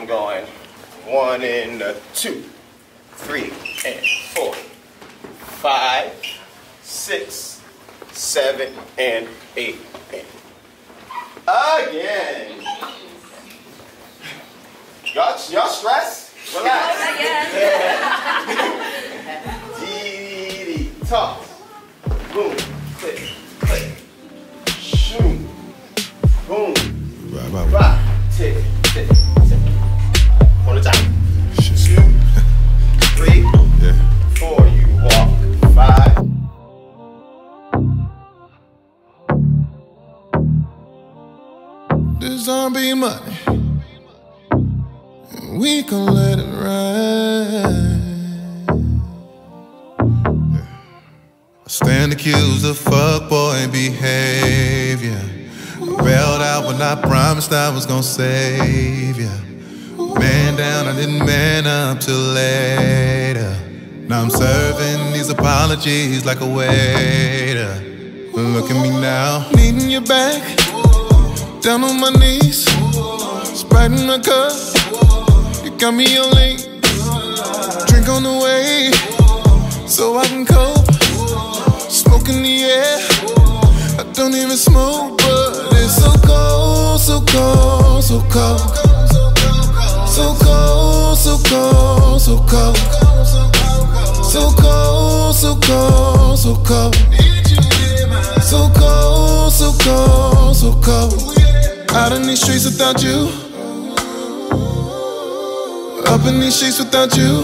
going 1 and 2, 3 and 4, 5, 6, 7 and 8. Again. Y'all stressed? Relax. Dee toss. Boom. Click. Click. Shoot. Boom. Rock. Tick. Tick. Tick. On the top. 2, 3, 4. You walk. 5. This zombie money, and we can let it ride. I stand accused of fuckboy behavior. I bailed out when I promised I was gonna save ya. Man down, I didn't man up till later. Now I'm serving these apologies like a waiter. But look at me now, needing you back. Down on my knees, Sprite in my cup. You got me on lean. Drink on the way, so I can cope. Smoke in the air, I don't even smoke, but it's so cold, so cold, so cold. So cold, so cold, so cold. So cold, so cold, so cold. So cold, so cold, so cold. Out in these streets without you. Up in these streets without you.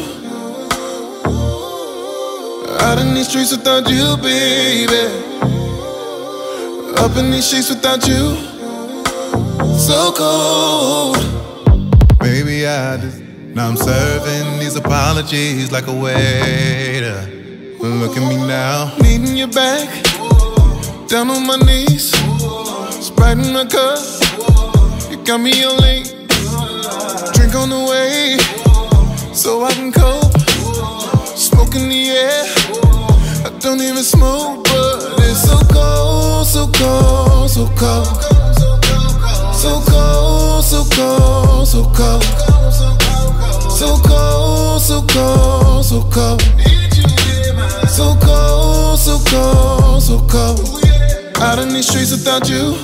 Out in these streets without you, baby. Up in these streets without you. So cold. Baby, now I'm serving these apologies like a waiter. But look at me now, needing you back. Down on my knees, Sprite in my cup. You got me on lean. Drink on the way, so I can cope. Smoke in the air, I don't even smoke, but it's so cold, so cold, so cold. So cold, so cold, so cold. So cold, so cold, so cold. So cold, so cold, so cold. Out in these streets without you.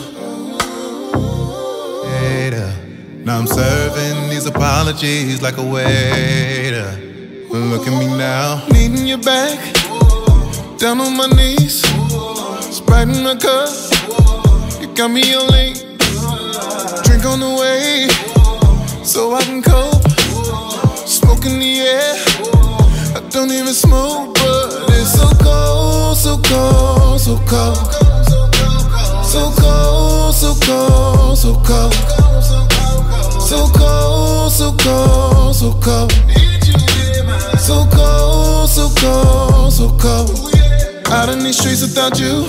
Now I'm serving these apologies like a waiter. But look at me now, needing you back. Down on my knees, Sprite in my cup. You got me on lean. Drink on the way, so I can cope. Smoke in the air, I don't even smoke, but it's so cold, so cold, so cold. So cold, so cold, so cold. So cold, so cold, so cold. So cold, so cold, so cold. Out in these streets without you.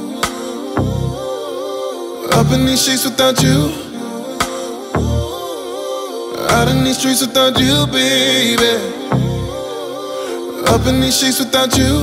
Up in these streets without you. Out in these streets without you, baby. Up in these streets without you.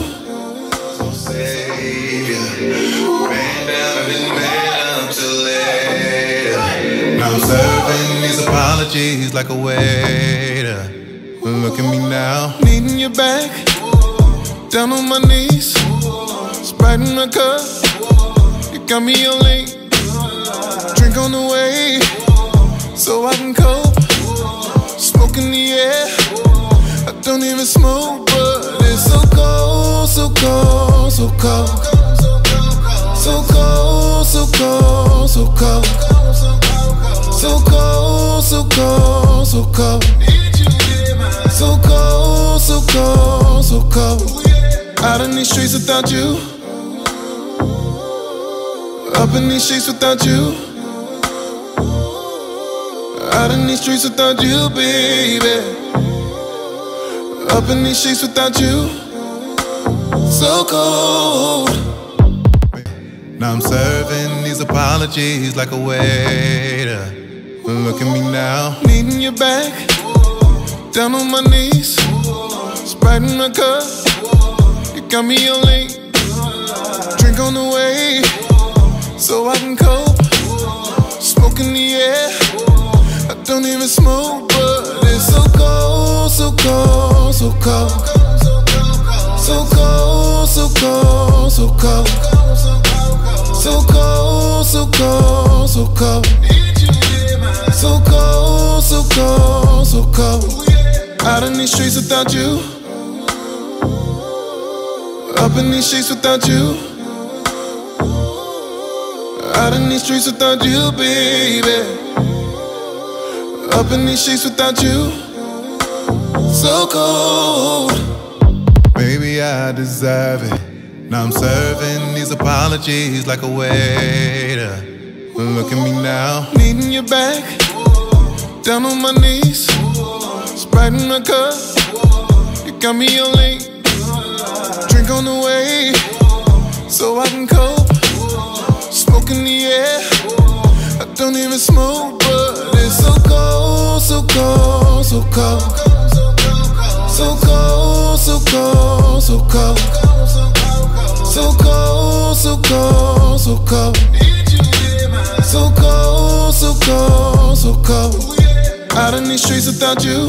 Man down, I didn't man up till later. Now I'm serving these apologies like a waiter. But look at me now, needing you back. Down on my knees, Sprite in my cup. You got me on lean. Drink on the way, so I can cope. Smoke in the air, I don't even smoke, but it's so cold, so cold, so cold. So cold, so cold, so cold. So cold, so cold, so cold. So cold, so cold, so cold. Out in these streets without you. Up in these streets without you. Out in these streets without you, baby. Up in these streets without you. So cold. Now I'm serving these apologies like a waiter. But look at me now, needing you back. Down on my knees, Sprite in my cup. You got me on lean. Drink on the way, so I can cope. Smoke in the air, I don't even smoke, but so cold, so cold. So cold, so cold, so cold. So cold, so cold, so cold. So cold, so cold, so cold. Out in these streets without you. Up in these sheets without you. Out in these streets without you, baby. Up in these sheets without you. So cold. Maybe I deserve it. Now I'm serving these apologies like a waiter. But look at me now, needing you back. Down on my knees, Sprite in my cup. You got me on lean. Drink on the way, so I can cope. Smoke in the air, I don't even smoke, but it's so cold, so cold, so cold. So cold, so cold, so cold. So cold, so cold, so cold. So cold, so cold, so cold. Out in these streets without you.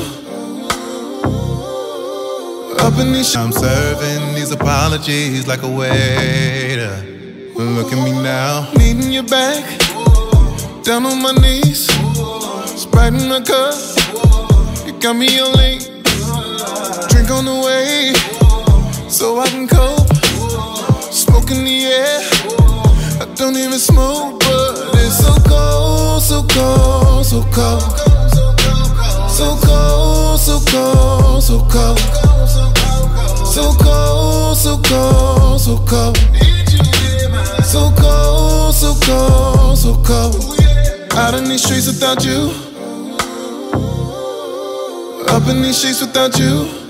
Up in these I'm serving these apologies like a waiter. But look at me now, needing you back. Down on my knees, Sprite in my cup. You got me on lean. Drink on the way, so I can cope. Smoke in the air, I don't even smoke, but it's so cold, so cold, so cold. So cold, so cold, so cold. So cold, so cold, so cold. So cold, so cold, so cold. Out in these streets without you. Up in these sheets without you.